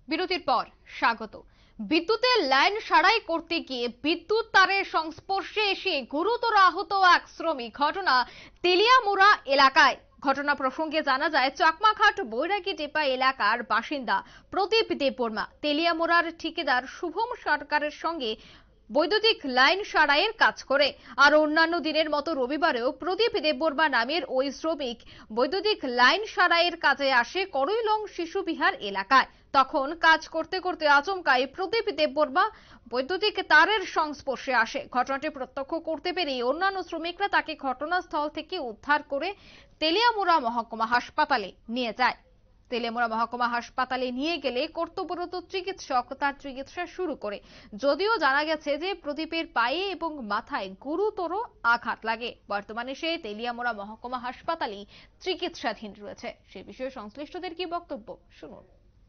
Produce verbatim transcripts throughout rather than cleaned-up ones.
বিরতির পর স্বাগত। বিদ্যুতের লাইন সারাই করতে গিয়ে বিদ্যুৎ তারের সংস্পর্শে এসে গুরুতর আহত এক শ্রমিক। ঘটনা তেলিয়ামুড়া এলাকায়। ঘটনা প্রসঙ্গে জানা যায় চাকমাঘাট বৈরাগী টেপা এলাকার বাসিন্দা প্রদীপ দেববর্মা তেলিয়ামুড়ার ঠিকাদার শুভম সরকারের সঙ্গে বৈদ্যুতিক লাইন সারাইয়ের কাজ করে। আর অন্যান্য দিনের মতো রবিবারেও প্রদীপ দেববর্মা নামের ওই শ্রমিক বৈদ্যুতিক লাইন সারাইয়ের কাজে আসে করইলং শিশু বিহার এলাকায়। তখন কাজ করতে করতে আচমকাই প্রদীপ দেববর্মা বৈদ্যুতিক তারের সংস্পর্শে আসে। ঘটনাটি প্রত্যক্ষ করতে পেরে অন্যান্য শ্রমিকরা তাকে ঘটনাস্থল থেকে উদ্ধার করে তেলিয়ামুড়া মহকুমা হাসপাতালে নিয়ে যায়। তেলিয়ামুড়া মহকুমা হাসপাতালে নিয়ে গেলে কর্তব্যরত চিকিৎসক তার চিকিৎসা শুরু করে। যদিও জানা গেছে যে প্রদীপের পায়ে এবং মাথায় গুরুতর আঘাত লাগে। বর্তমানে সে তেলিয়ামুড়া মহকুমা হাসপাতালে চিকিৎসাধীন রয়েছে। সে বিষয়ে সংশ্লিষ্টদের কি বক্তব্য শুনুন।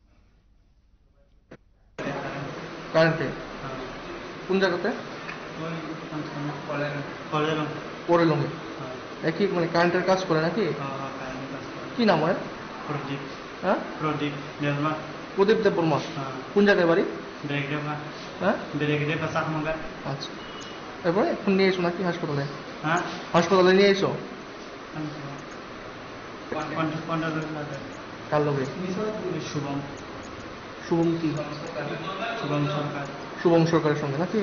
কারেন্টে কোন জায়গাতে? করইলং। একই মানে কারেন্টের কাজ করে নাকি? কি নাম হয়? প্রদীপ। হ্যাঁ, প্রদীপ দেববর্মা। প্রদীপ দেববর্মা। কোন জায়গায় বাড়ি? বেরেগদেপা। হ্যাঁ, বেরেগদেপা চাকমাঘাট। আচ্ছা, এরপরে এখন নিয়ে এসো নাকি হাসপাতালে? হ্যাঁ, হাসপাতালে নিয়ে এসো। কার লোকে? শুভম। শুভম কি? শুভম সরকার। শুভম সরকারের সঙ্গে নাকি?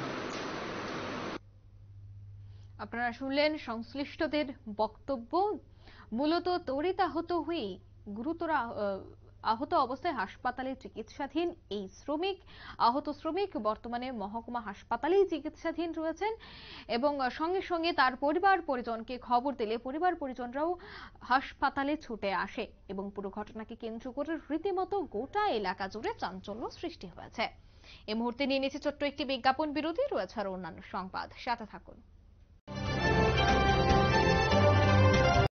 আপনারা শুনলেন সংশ্লিষ্টদের বক্তব্য। মূলত তড়িৎ আহত হয়ে গুরুতর আহত অবস্থায় হাসপাতালে চিকিৎসাধীন এই শ্রমিক। আহত শ্রমিক বর্তমানে মহকুমা হাসপাতালেই চিকিৎসাধীন রয়েছেন এবং সঙ্গে সঙ্গে তার পরিবার পরিজনকে খবর দিলে পরিবার পরিজনরাও হাসপাতালে ছুটে আসে এবং পুরো ঘটনাকে কেন্দ্র করে রীতিমতো গোটা এলাকা জুড়ে চাঞ্চল্য সৃষ্টি হয়েছে। এই মুহূর্তে নিয়ে নিচ্ছে ছোট্ট একটি বিজ্ঞাপন বিরতি। রয়েছে আর অন্যান্য সংবাদ, সাথে থাকুন।